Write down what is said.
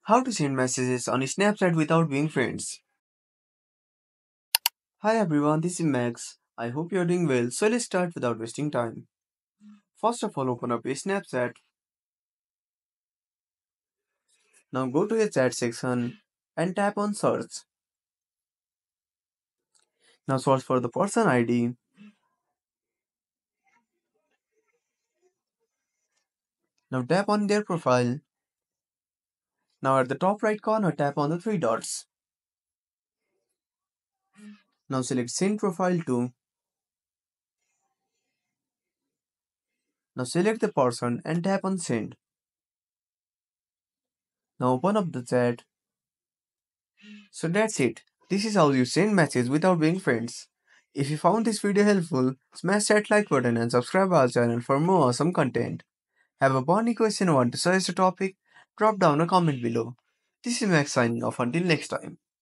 How to send messages on Snapchat without being friends. Hi everyone, this is Max. I hope you're doing well. So let's start without wasting time. First of all, open up a Snapchat. Now go to the chat section and tap on search. Now search for the person ID. Now tap on their profile. Now at the top right corner, tap on the three dots. Now select send profile to. Now select the person and tap on send. Now open up the chat. So that's it. This is how you send messages without being friends. If you found this video helpful, smash that like button and subscribe our channel for more awesome content. Have a burning question or want to suggest a topic? Drop down a comment below. This is Max signing off until next time.